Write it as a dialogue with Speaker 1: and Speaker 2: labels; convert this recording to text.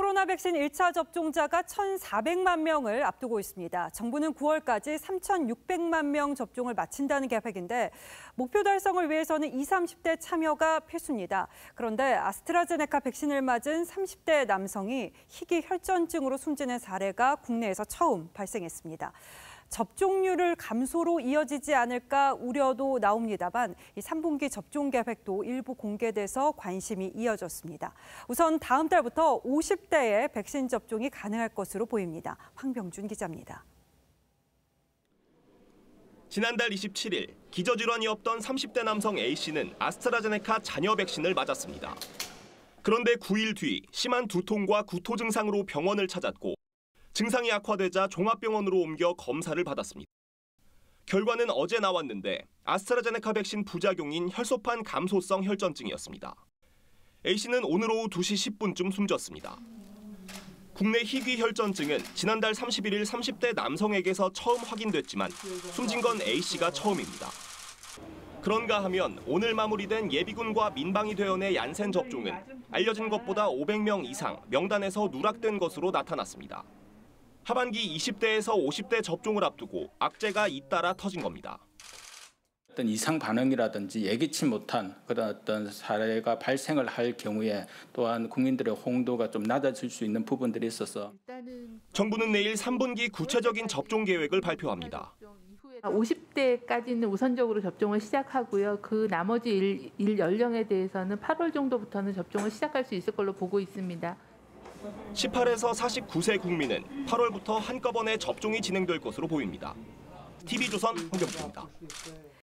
Speaker 1: 코로나 백신 1차 접종자가 1,400만 명을 앞두고 있습니다. 정부는 9월까지 3,600만 명 접종을 마친다는 계획인데 목표 달성을 위해서는 20, 30대 참여가 필수입니다. 그런데 아스트라제네카 백신을 맞은 30대 남성이 희귀 혈전증으로 숨지는 사례가 국내에서 처음 발생했습니다. 접종률을 감소로 이어지지 않을까 우려도 나옵니다만 이 3분기 접종 계획도 일부 공개돼서 관심이 이어졌습니다. 우선 다음 달부터 50대에 백신 접종이 가능할 것으로 보입니다. 황병준 기자입니다.
Speaker 2: 지난달 27일 기저질환이 없던 30대 남성 A씨는 아스트라제네카 잔여 백신을 맞았습니다. 그런데 9일 뒤 심한 두통과 구토 증상으로 병원을 찾았고 증상이 악화되자 종합병원으로 옮겨 검사를 받았습니다. 결과는 어제 나왔는데 아스트라제네카 백신 부작용인 혈소판 감소성 혈전증이었습니다. A씨는 오늘 오후 2시 10분쯤 숨졌습니다. 국내 희귀 혈전증은 지난달 31일 30대 남성에게서 처음 확인됐지만 숨진 건 A씨가 처음입니다. 그런가 하면 오늘 마무리된 예비군과 민방위대원의 얀센 접종은 알려진 것보다 500명 이상 명단에서 누락된 것으로 나타났습니다. 하반기 20대에서 50대 접종을 앞두고 악재가 잇따라 터진 겁니다.
Speaker 3: 어떤 이상 반응이라든지 예기치 못한 그런 어떤 사례가 발생을 할 경우에 또한 국민들의 호응도가 좀 낮아질 수 있는 부분들이 있어서
Speaker 2: 정부는 내일 3분기 구체적인 접종 계획을 발표합니다.
Speaker 4: 50대까지는 우선적으로 접종을 시작하고요. 그 나머지 일 연령에 대해서는 8월 정도부터는 접종을 시작할 수 있을 걸로 보고 있습니다.
Speaker 2: 18에서 49세 국민은 8월부터 한꺼번에 접종이 진행될 것으로 보입니다. TV조선 황병주입니다.